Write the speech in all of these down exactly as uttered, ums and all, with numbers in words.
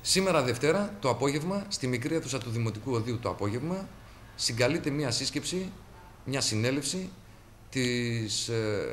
Σήμερα Δευτέρα το απόγευμα, στη μικρή αίθουσα του Δημοτικού Οδείου το απόγευμα, συγκαλείται μια σύσκεψη, μια συνέλευση της, ε,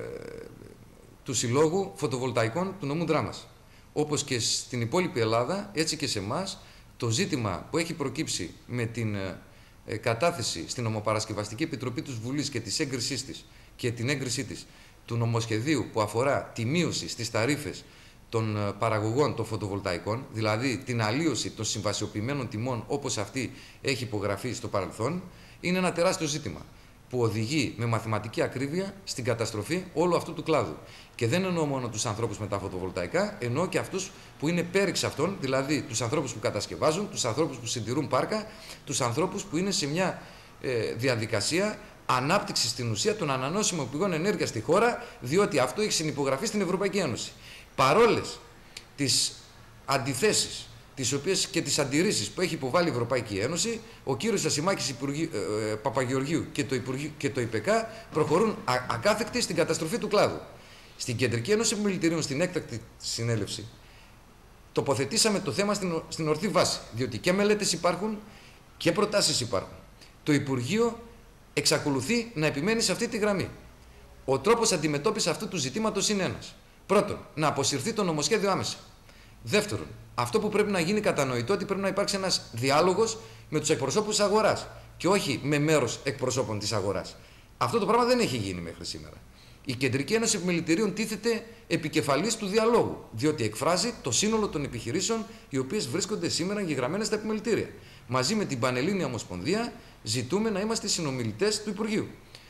του Συλλόγου Φωτοβολταϊκών του νομού Δράμας. Όπως και στην υπόλοιπη Ελλάδα, έτσι και σε εμάς, το ζήτημα που έχει προκύψει με την ε, κατάθεση στην Ομοπαρασκευαστική Επιτροπή της Βουλής και της έγκρισής της και την έγκρισή της του νομοσχεδίου που αφορά τη μείωση στις ταρίφες των παραγωγών των φωτοβολταϊκών, δηλαδή την αλλίωση των συμβασιοποιημένων τιμών όπως αυτή έχει υπογραφεί στο παρελθόν, είναι ένα τεράστιο ζήτημα που οδηγεί με μαθηματική ακρίβεια στην καταστροφή όλου αυτού του κλάδου. Και δεν εννοώ μόνο τους ανθρώπους με τα φωτοβολταϊκά, εννοώ και αυτούς που είναι πέριξ αυτών, δηλαδή τους ανθρώπους που κατασκευάζουν, τους ανθρώπους που συντηρούν πάρκα, τους ανθρώπους που είναι σε μια ε, διαδικασία ανάπτυξη στην ουσία των ανανεώσιμων πηγών ενέργειας στη χώρα, διότι αυτό έχει συνυπογραφεί στην Ευρωπαϊκή Ένωση. Παρόλες τις αντιθέσεις τις οποίες και τις αντιρρήσεις που έχει υποβάλει η Ευρωπαϊκή Ένωση, ο κύριος Ασημάκης Υπουργή, ε, Παπαγεωργίου και το, Υπουργείο, και το ΙΠΕΚΑ προχωρούν α, ακάθεκτοι στην καταστροφή του κλάδου. Στην Κεντρική Ένωση Επιμελητηρίων, στην έκτακτη συνέλευση, τοποθετήσαμε το θέμα στην, στην ορθή βάση, διότι και μελέτες υπάρχουν και προτάσεις υπάρχουν. Το Υπουργείο εξακολουθεί να επιμένει σε αυτή τη γραμμή. Ο τρόπος αντιμετώπισης αυτού του ζητήματος είναι ένας. Πρώτον, να αποσυρθεί το νομοσχέδιο άμεσα. Δεύτερον, αυτό που πρέπει να γίνει κατανοητό ότι πρέπει να υπάρξει ένας διάλογος με τους εκπροσώπους της αγοράς και όχι με μέρος εκπροσώπων της αγοράς. Αυτό το πράγμα δεν έχει γίνει μέχρι σήμερα. Η Κεντρική Ένωση Επιμελητηρίων τίθεται επικεφαλής του διαλόγου, διότι εκφράζει το σύνολο των επιχειρήσεων οι οποίες βρίσκονται σήμερα εγγεγραμμένες στα επιμελητήρια. Μαζί με την Πανελλήνια Ομοσπονδία ζητούμε να είμαστε συνομιλητές του Υπουργείου.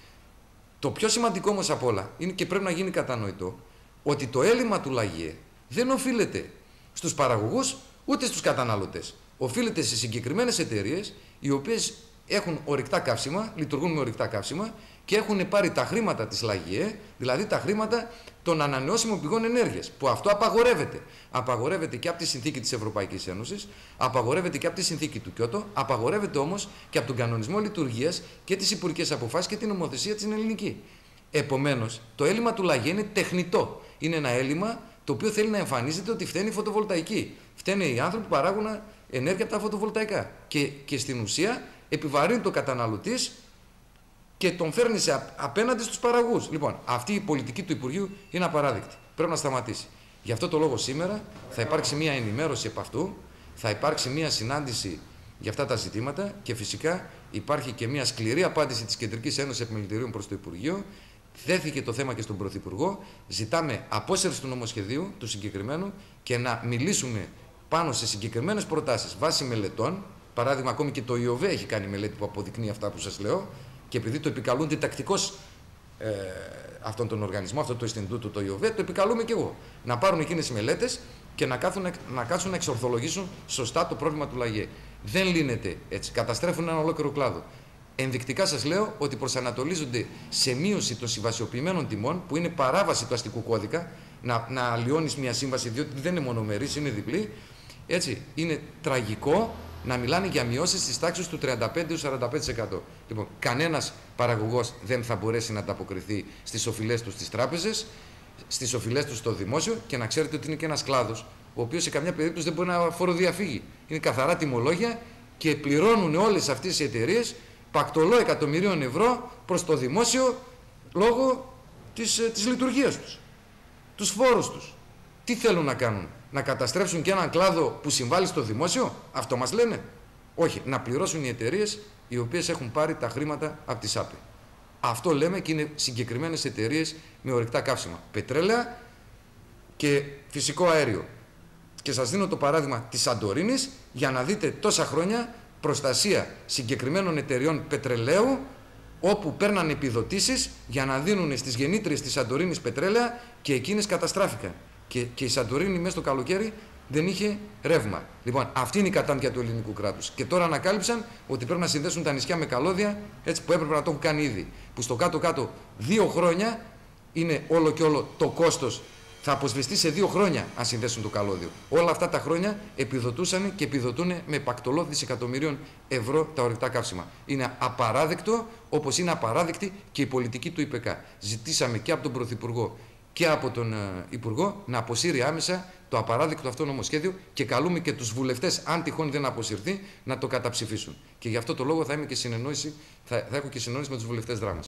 Το πιο σημαντικό όμως απ' όλα είναι και πρέπει να γίνει κατανοητό ότι το έλλειμμα του ΛΑΓΙΕ δεν οφείλεται στους παραγωγούς ούτε στους καταναλωτές. Οφείλεται σε συγκεκριμένες εταιρείες οι οποίες έχουν ορυκτά καύσιμα, λειτουργούν με ορυκτά καύσιμα και έχουν πάρει τα χρήματα της ΛΑΓΙΕ, δηλαδή τα χρήματα των ανανεώσιμων πηγών ενέργειας, που αυτό απαγορεύεται. Απαγορεύεται και από τη συνθήκη της Ευρωπαϊκής Ένωσης, απαγορεύεται και από τη συνθήκη του Κιώτο, απαγορεύεται όμως και από τον κανονισμό λειτουργίας και τις υπουργικές αποφάσεις και την νομοθεσία της ελληνική. Επομένως, το έλλειμμα του ΛΑΓΙΕ είναι τεχνητό. Είναι ένα έλλειμμα το οποίο θέλει να εμφανίζεται ότι φταίνει η φωτοβολταϊκή. Φταίνε οι άνθρωποι που παράγουν ενέργεια από τα φωτοβολταϊκά. Και, και στην ουσία επιβαρύνει το καταναλωτής και τον φέρνει σε απέναντι στους παραγωγούς. Λοιπόν, αυτή η πολιτική του Υπουργείου είναι απαράδεκτη. Πρέπει να σταματήσει. Γι' αυτό το λόγο σήμερα θα υπάρξει μια ενημέρωση επ' αυτού, θα υπάρξει μια συνάντηση για αυτά τα ζητήματα και φυσικά υπάρχει και μια σκληρή απάντηση της Κεντρικής Ένωσης Επιμελητηρίων προς το Υπουργείο. Θέθηκε το θέμα και στον Πρωθυπουργό. Ζητάμε απόσυρση του νομοσχεδίου, του συγκεκριμένου, και να μιλήσουμε πάνω σε συγκεκριμένες προτάσεις βάσει μελετών. Παράδειγμα, ακόμη και το ΙΟΒΕ έχει κάνει μελέτη που αποδεικνύει αυτά που σας λέω, και επειδή το επικαλούνται τακτικώς ε, αυτόν τον οργανισμό, αυτό το Ινστιτούτο, το ΙΟΒΕ, το επικαλούμε και εγώ. Να πάρουν εκείνες τις μελέτες και να, κάθουν, να κάτσουν να εξορθολογήσουν σωστά το πρόβλημα του ΛΑΓΙΕ. Δεν λύνεται έτσι. Καταστρέφουν ένα ολόκληρο κλάδο. Ενδεικτικά σας λέω ότι προσανατολίζονται σε μείωση των συμβασιοποιημένων τιμών, που είναι παράβαση του αστικού κώδικα, να, να αλλοιώνεις μια σύμβαση, διότι δεν είναι μονομερής, είναι διπλή. Έτσι, είναι τραγικό να μιλάνε για μειώσεις της τάξης του τριάντα πέντε με σαράντα πέντε τοις εκατό. Λοιπόν, κανένας παραγωγός δεν θα μπορέσει να ανταποκριθεί στις οφειλές του στις τράπεζες, στις οφειλές του στο δημόσιο, και να ξέρετε ότι είναι και ένας κλάδος, ο οποίος σε καμιά περίπτωση δεν μπορεί να φοροδιαφύγει. Είναι καθαρά τιμολόγια και πληρώνουν όλες αυτές οι εταιρείες πακτολό εκατομμυρίων ευρώ προς το δημόσιο λόγω της, της λειτουργίας τους, τους φόρους τους. Τι θέλουν να κάνουν, να καταστρέψουν και έναν κλάδο που συμβάλλει στο δημόσιο? Αυτό μας λένε? Όχι, να πληρώσουν οι εταιρείες οι οποίες έχουν πάρει τα χρήματα από τη ΣΑΠΕ. Αυτό λέμε, και είναι συγκεκριμένες εταιρείες με ορυκτά καύσιμα, πετρέλαια και φυσικό αέριο. Και σας δίνω το παράδειγμα της Σαντορίνης για να δείτε τόσα χρόνια προστασία συγκεκριμένων εταιριών πετρελαίου, όπου παίρναν επιδοτήσεις για να δίνουν στις γεννήτριες της Σαντορίνης πετρέλαια, και εκείνες καταστράφηκαν. Και, και η Σαντορίνη μέσα στο καλοκαίρι δεν είχε ρεύμα. Λοιπόν, αυτή είναι η κατάντια του ελληνικού κράτους. Και τώρα ανακάλυψαν ότι πρέπει να συνδέσουν τα νησιά με καλώδια, έτσι που έπρεπε να το έχουν κάνει ήδη. Που στο κάτω-κάτω δύο χρόνια είναι όλο και όλο το κόστος. Θα αποσβεστεί σε δύο χρόνια αν συνδέσουν το καλώδιο. Όλα αυτά τα χρόνια επιδοτούσαν και επιδοτούν με πακτολό δισεκατομμυρίων ευρώ τα ορυκτά καύσιμα. Είναι απαράδεκτο, όπως είναι απαράδεκτη και η πολιτική του ΙΠΕΚΑ. Ζητήσαμε και από τον Πρωθυπουργό και από τον uh, Υπουργό να αποσύρει άμεσα το απαράδεκτο αυτό νομοσχέδιο και καλούμε και τους βουλευτές, αν τυχόν δεν αποσυρθεί, να το καταψηφίσουν. Και γι' αυτό το λόγο θα, είμαι και συνεννόηση, θα, θα έχω και συνεννόηση με τους βουλευτές Δράμας.